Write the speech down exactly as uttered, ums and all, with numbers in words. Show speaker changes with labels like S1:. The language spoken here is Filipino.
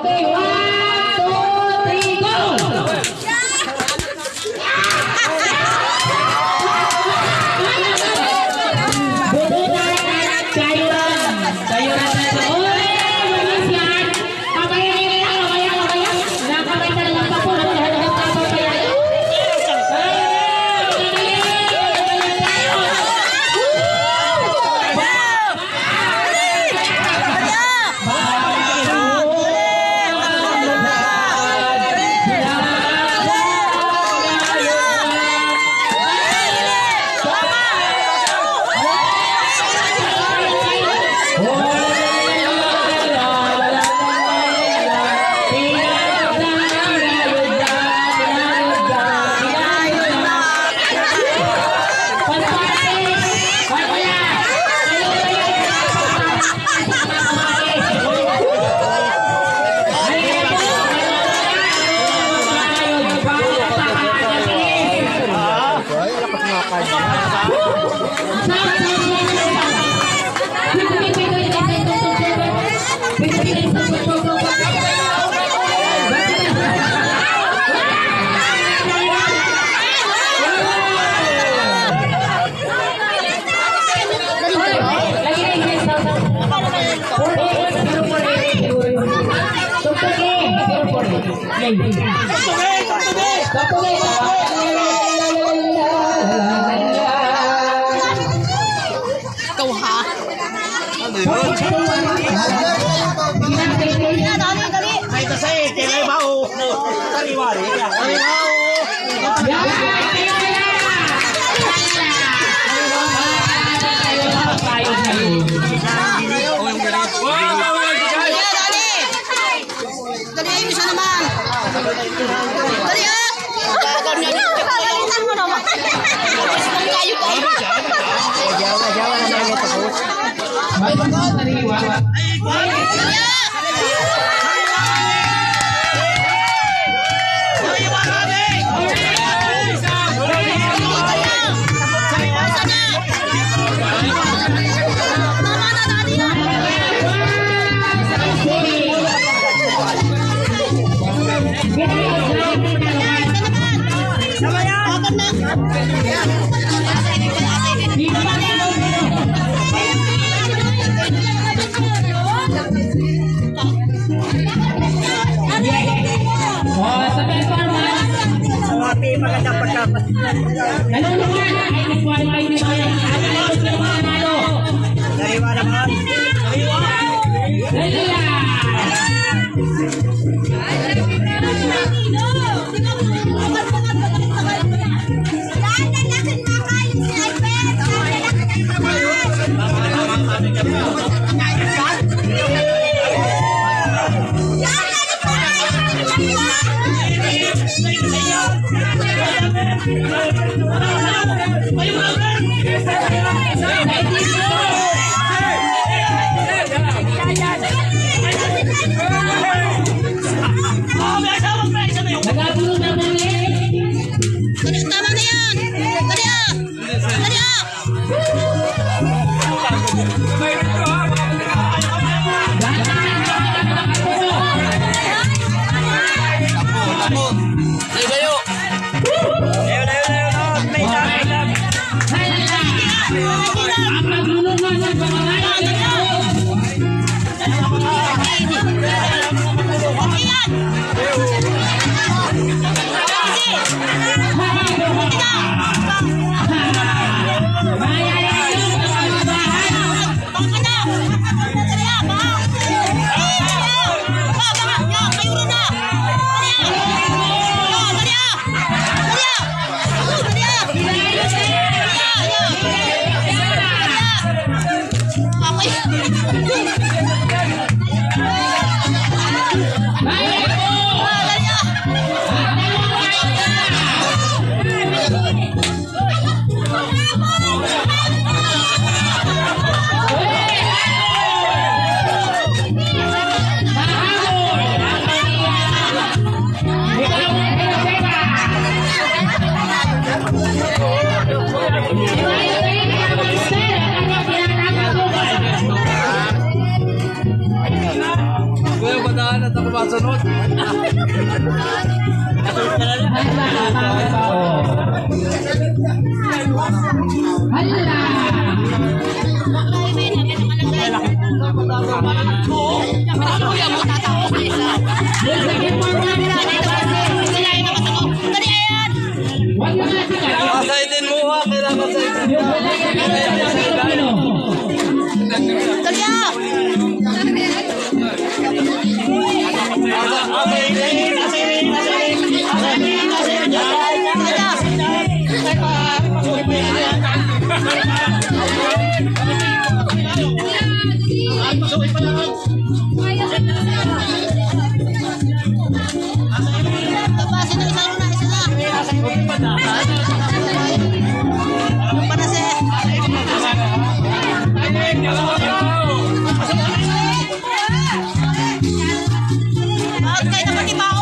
S1: Okay, one, two, three, go!
S2: Câu hả? Mày ta say tiền lấy bao, ta đi vào đấy à?
S3: Dali, bisa naman. Dali ah. Gagalitan mo naman. Kayo kayo.
S2: Jawa, Jawa na lang ito po.
S1: Magandang pagkapas. Nalulukan ay nag-qualify nito yan. At alam ko yung mga nalo.
S2: Dariwa naman. Dariwa.
S1: Dariwa. Nagabulong na muli.
S3: Tama na yan. Dali ah. Dali ah.
S2: Layo, layo. Layo, layo, layo. masunod. Kasaitin mo ha, kailangan kasaitin.
S3: Dali ah! Tapasin na isa na, isa na. Yung panase. Bakit kayo naman iba ako?